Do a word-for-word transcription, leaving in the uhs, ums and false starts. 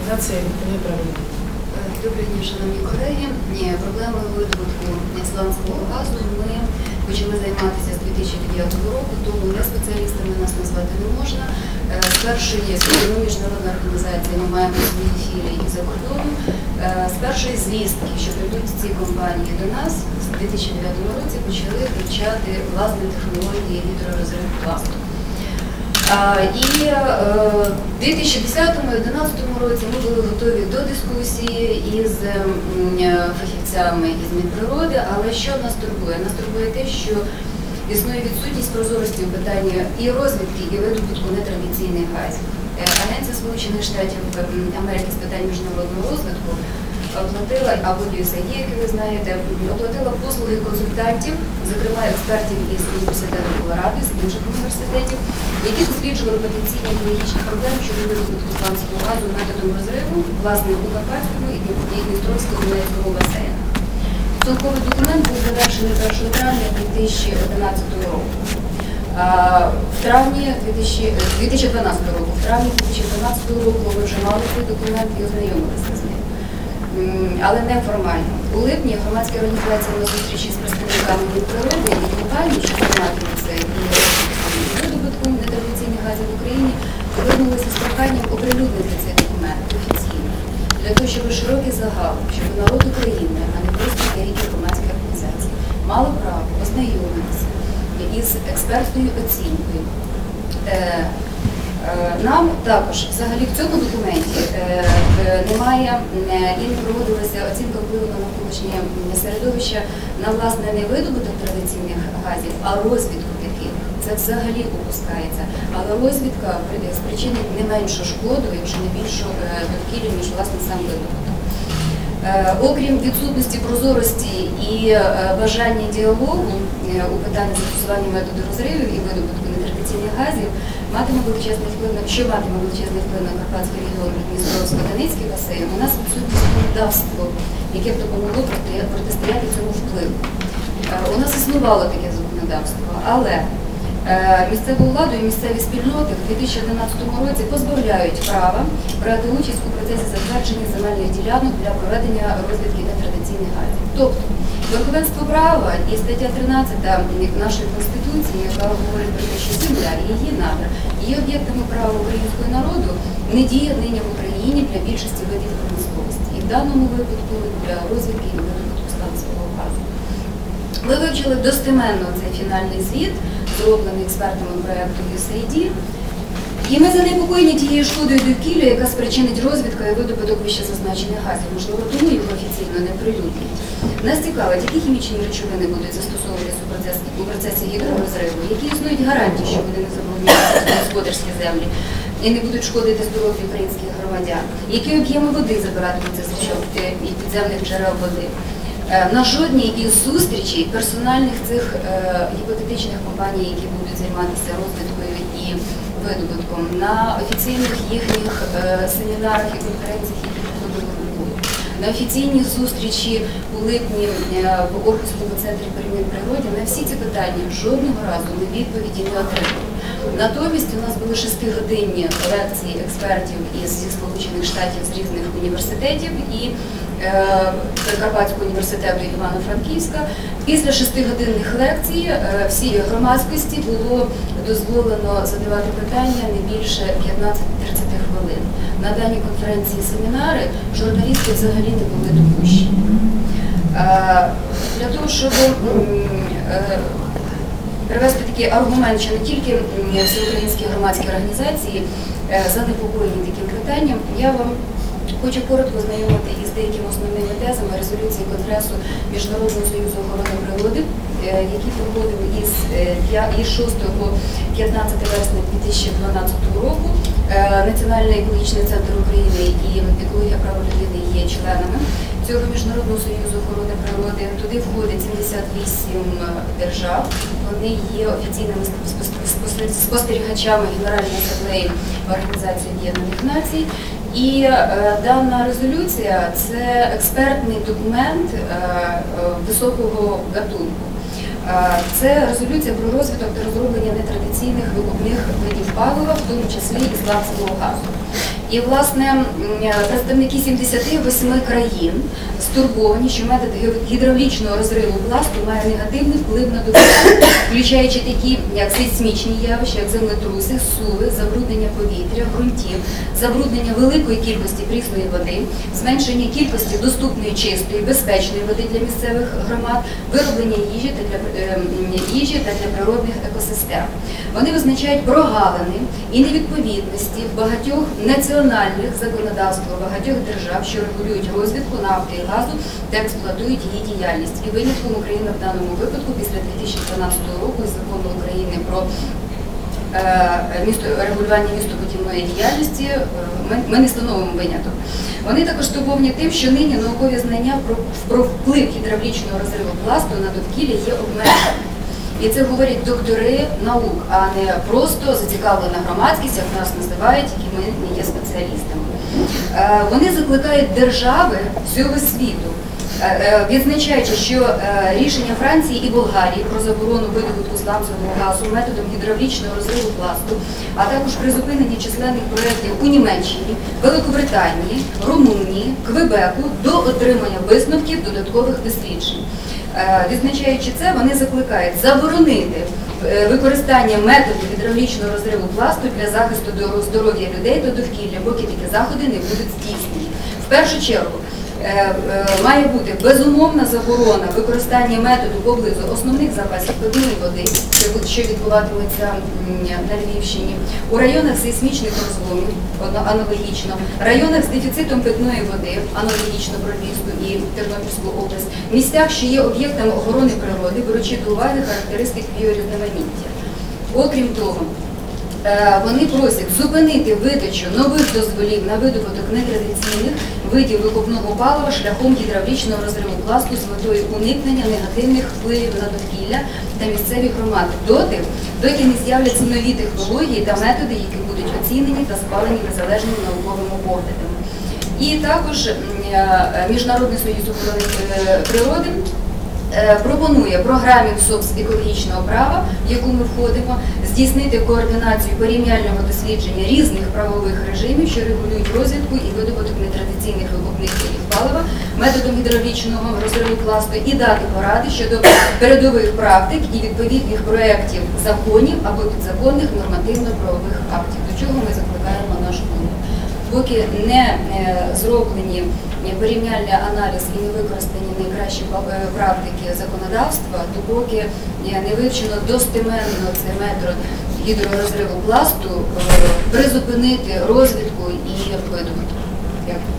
документація неправильна. Добрий день, шановні колеги. Проблемою видобутку исландського газу ми почали займатися з дві тисячі дев'ятого року, тому не спеціалістами нас назвати не можна. З першої міжнародної організації ми маємо свої філії і за кордоном. З першої звістки, що прийдуть ці компанії до нас, з дві тисячі дев'ятого році почали вивчати власні технології гідророзриву пласту. І в дві тисячі десятому - дві тисячі одинадцятому році ми були готові до дискусії із фахівцями із Мінприроди, але що нас турбує? Нас турбує те, що існує відсутність прозорості у питанні і розвідки, і видобутку нетрадиційних газів. Агенція Сполучених Штатів Америки з питань міжнародного розвитку оплатила, або ю ес ей ді, як ви знаєте, оплатила послуги консультантів, зокрема експертів із університету Колорадо, з інших університетів, які досліджували потенційні екологічні проблеми щодо видобутку исландського газу методом розриву, власне, у Карпатському і Дністровського Донецького басейну. Підсумковий документ був завершений першого травня дві тисячі одинадцятого року. В травні дві тисячі дванадцятого року, в травні дві тисячі дванадцятого року ми вже мали цей документ і ознайомилися з ним. Але неформально. У липні громадська організація на зустрічі з представниками Мінприроди і компаній, що займаються і видобутком нетрадиційних газів в Україні, звернулися з проханням оприлюднити цей документ офіційно, для того, щоб широкий загал, щоб народ України, а не просто деякі громадські організації, мали право ознайомитися із експертною оцінкою. Нам також, взагалі, в цьому документі немає і не проводилася оцінка впливу на навколишнє середовище на, власне, не видобуток традиційних газів, а розвідку таких. Це взагалі опускається. Але розвідка спричинить не меншу шкоду, якщо не більшу довкіллю, ніж, власне, сам видобуток. Окрім відсутності прозорості і бажання діалогу у питанні застосування методу розривів і видобутку нетрадиційних газів, матиме величезний вплив на що матиме величезний вплив на Карпатський регіон, Дністровсько-Донецький басейн, у нас відсутність законодавства, яке б допомогло протистояти цьому впливу. У нас існувало таке законодавство, але місцеву владу і місцеві спільноти в дві тисячі одинадцятому році позбавляють права брати участь у процесі затвердження земельних ділянок для проведення розвідки нетрадиційних газів. Тобто, верховенство права і стаття тринадцята нашої Конституції, яка говорить про те, що земля і її надра є об'єктами права українського народу, не діє нині в Україні для більшості видів промисловості. І в даному випадку для розвідки і видобутку исландського газу. Ми вивчили достеменно цей фінальний звіт, зроблений експертами проєкту ю ес ей ді, і ми занепокоєні тією шкодою довкілля, яка спричинить розвідка і видобуток вище зазначених газів. Можливо, тому його офіційно не прилюднять. Нас цікавить, які хімічні речовини будуть застосовуватися у процесі, у процесі гідророзриву, які існують гарантії, що вони не забруднюють господарські землі і не будуть шкодити здоров'ю українських громадян, які об'єми води забиратимуться з підземних джерел води. На жодній із зустрічей персональних цих е, гіпотетичних компаній, які будуть займатися розвідкою і видобутком, на офіційних їхніх е, семінарах і конференціях, які проходили в Львові, на офіційній зустрічі у липні е, в Орхуському центрі при Мінприроді, на всі ці питання жодного разу ми відповіді не отримали. Натомість у нас були шестигодинні лекції експертів із Сполучених Штатів з різних університетів і Карпатського університету Івано-Франківська. Після шестигодинних лекцій всій громадськості було дозволено задавати питання не більше п'ятнадцяти-тридцяти хвилин. На даній конференції семінари журналісти взагалі не були допущені. Для того, щоб привести такий аргумент, що не тільки всеукраїнські громадські організації занепокоєні таким питанням, я вам хочу коротко знайомити із деякими основними тезами резолюції Конгресу Міжнародного союзу охорони природи, які проходили із шостого по п'ятнадцяте вересня дві тисячі дванадцятого року. Національний екологічний центр України і екологія права людини є членами цього Міжнародного союзу охорони природи. Туди входить сімдесят вісім держав. Вони є офіційними спостерігачами Генеральної асамблеї Організації Об'єднаних Націй. І е, дана резолюція – це експертний документ е, е, високого гатунку. Е, це резолюція про розвиток та розроблення нетрадиційних викопних видів палива, в тому числі исландського газу. І, власне, представники сімдесяти восьми країн стурбовані, що метод гідравлічного розриву пласту має негативний вплив на довкілля, включаючи такі, як сейсмічні явища, як землетруси, суви, забруднення повітря, ґрунтів, забруднення великої кількості прісної води, зменшення кількості доступної, чистої, безпечної води для місцевих громад, вироблення їжі та для, е, їжі та для природних екосистем. Вони визначають прогалини і невідповідності багатьох національних законодавств багатьох держав, що регулюють розвідку нафти і газу та експлуатують її діяльність. І винятком України в даному випадку після дві тисячі дванадцятого року із закону України про е, місто, регулювання містобудівної діяльності ми, ми не встановимо виняток. Вони також стурбовані тим, що нині наукові знання про, про вплив гідравлічного розриву пласту на довкілля є обмеженими. І це говорять доктори наук, а не просто зацікавлена громадськість, як нас називають, які ми не є спеціалістами. Вони закликають держави всього світу, відзначаючи, що рішення Франції і Болгарії про заборону видобутку сланцевого газу методом гідравлічного розриву пласту, а також призупинення численних проєктів у Німеччині, Великобританії, Румунії, Квебеку до отримання висновків додаткових досліджень. Відзначаючи це, вони закликають заборонити використання методу гідравлічного розриву пласту для захисту здоров'я людей та довкілля, поки такі заходи не будуть здійснені. В першу чергу, має бути безумовна заборона використання методу поблизу основних запасів питної води, що відбуватиметься на Львівщині, у районах сейсмічних розломів, аналогічно, районах з дефіцитом питної води, аналогічно про Львівську і Тернопільську область, місцях, що є об'єктами охорони природи, беручи до уваги характеристик біорізноманіття. Окрім того, вони просять зупинити видачу нових дозволів на видобуток нетрадиційних видів викопного палива шляхом гідравлічного розриву пласту з метою уникнення негативних впливів на довкілля та місцеві громади доти, доки не з'являться нові технології та методи, які будуть оцінені та схвалені незалежними науковими поглядами. І також Міжнародний союз охорони природи пропонує програмі СОПС екологічного права, в яку ми входимо, здійснити координацію порівняльного дослідження різних правових режимів, що регулюють розвідку і видобуток нетрадиційних викопних видів палива методом гідравлічного розриву пласту і дати поради щодо передових практик і відповідних проєктів законів або підзаконних нормативно-правових актів, до чого ми закликаємо наш клуб. Поки не зроблені порівняльний аналіз і не використані найкращі практики законодавства, допоки не вивчено достеменно цей метод гідророзриву пласту, призупинити розвідку і видобуток. Дякую.